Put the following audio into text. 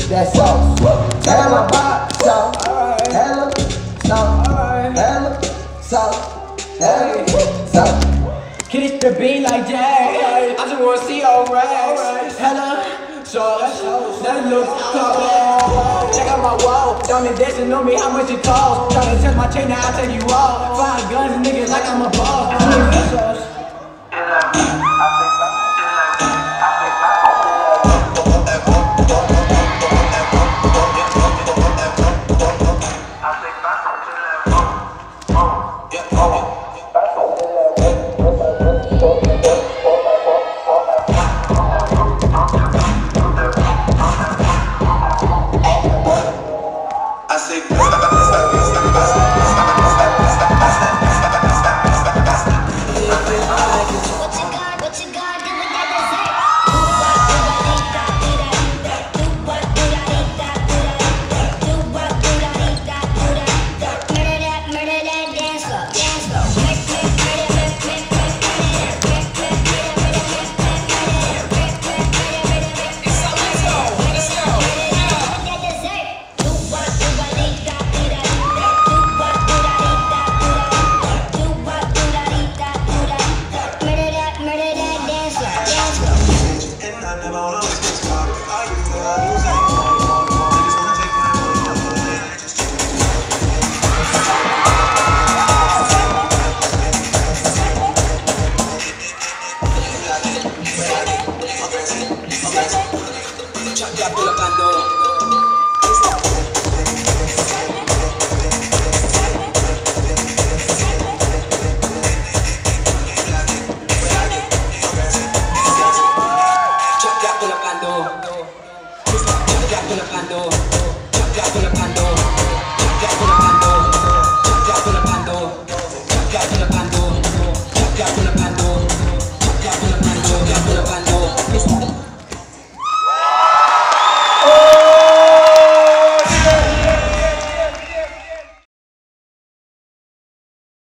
that sauce. Hella hot sauce. Hella sauce. Hella sauce. Hella sauce. Kiss the beat like Jay. I just wanna see all racks. Hella sauce. That looks cold. Check out my wall. Diamond dancing on me, how much it costs. Tryna touch my chain, now I tell you all. Find guns and niggas like I'm a boss. Chop,